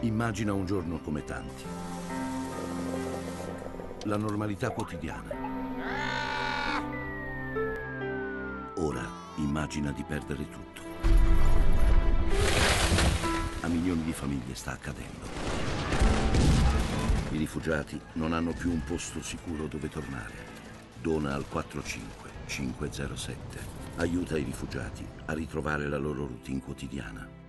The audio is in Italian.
Immagina un giorno come tanti. La normalità quotidiana. Ora immagina di perdere tutto. A milioni di famiglie sta accadendo. I rifugiati non hanno più un posto sicuro dove tornare. Dona al 45507. Aiuta i rifugiati a ritrovare la loro routine quotidiana.